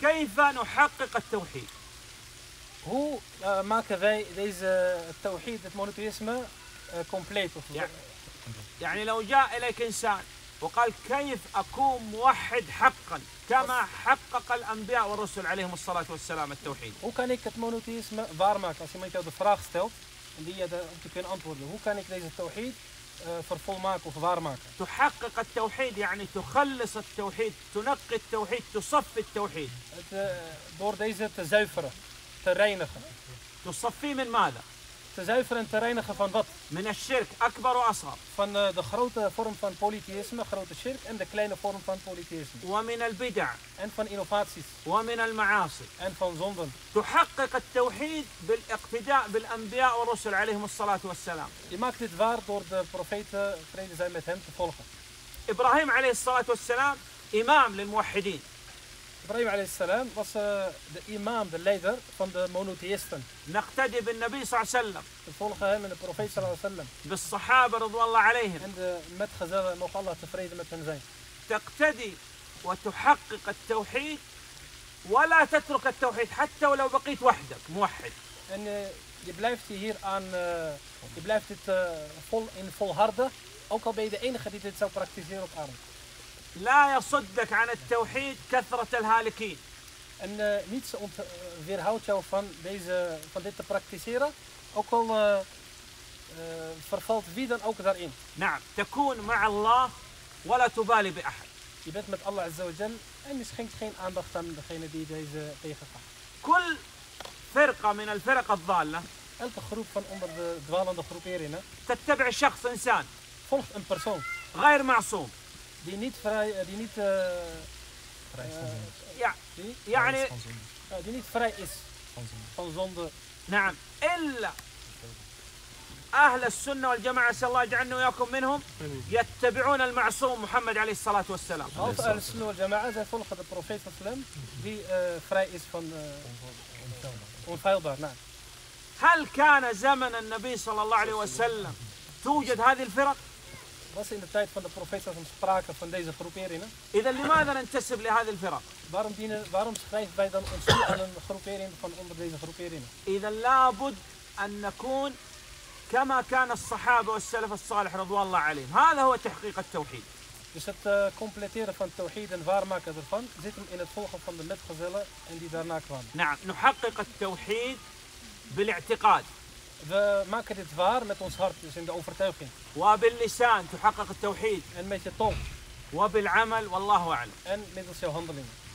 كيف نحقق التوحيد؟ Hoe maken wij deze tawhid, het monotheïsme, compleet? يعني لو جاء إليك إنسان وقال كيف أكون موحد حقا كما حقق الأنبياء والرسل عليهم الصلاة والسلام التوحيد. Hoe kan ik het monotheïsme waarmaken? Als iemand jou de vraag stelt en die je op te kunnen antwoorden. Hoe kan ik deze tawhid vervolmaken of waarmaken? تحقق التوحيد يعني تخلص التوحيد، تنقي التوحيد، تصفي التوحيد. Door deze te zuiveren, te reinigen. تصفيه من ماذا؟ Te zuiveren en te reinigen van wat? من الشرك أكبر وأصغر. Van de grote vorm van polytheïsme, grote shirk, en de kleine vorm van polytheïsme. ومن البدع. En van innovaties. ومن المعاصي. En van zonden. تحقق التوحيد بالاقتداء بالأنبياء والرسل عليهم الصلاة والسلام. Je maakt dit waar door de profeten, vrede zijn met hem, te volgen. إبراهيم عليه الصلاة والسلام إمام للموحدين. Ibrahim alayhi salam was de imam, de leider van de monotheïsten. نقتدي بالنبي صلى الله عليه وسلم. We volgen hem en de profeet sallallahu alayhi wa sallam. بالصحابة رضوان الله عليهم. En de metgezellen, mogen Allah tevreden met hen zijn. تقتدي وتحقق التوحيد ولا تترك التوحيد حتى ولو بقيت وحدك موحد. En je blijft hier aan, je blijft dit volharden, ook al ben je de enige die dit zou praktiseren op aarde. لا يصدك عن التوحيد كثرة الهالكين. En niets weerhoudt jou van dit te praktiseren, ook al vervalt wie dan ook daarin. نعم تكون مع الله ولا تبالي بأحد. Je bent met Allah Azza wa Jal en je schenkt geen aandacht aan degene die deze tegengaat. كل فرقة من الفرق الضالة. Elke groep van onder de dwalende groeperingen تتبع شخص إنسان. volgt een persoon. غير معصوم. Die niet vrij is van zonde. نعم إلا أهل السنة والجماعة نسأل الله يجعلنا وإياكم منهم يتبعون المعصوم محمد عليه الصلاة والسلام. Behalve أهل السنة والجماعة zij volgen de profeet sallam die vrij is van onfeilbaar. هل كان زمن النبي صلى الله عليه وسلم توجد هذه الفرق؟ Was in de tijd van de profeet sallam sprake van deze groeperingen? إذا لماذا ننتسب لهذه الفرق؟ Waarom schrijven wij dan ons toe aan een groepering van onder deze groeperingen? إذا لابد أن نكون كما كان الصحابة والسلف الصالح رضوان الله عليهم. هذا هو تحقيق التوحيد. Dus het completeren van tawhid en waarmaken ervan zit hem in het volgen van de metgezellen en die daarna kwamen. نعم نحقق التوحيد بالاعتقاد. We maken dit waar met ons hart, dus in de overtuiging. وباللسان تحقق التوحيد. En met je tong. وبالعمل والله أعلم. En middels jouw handelingen.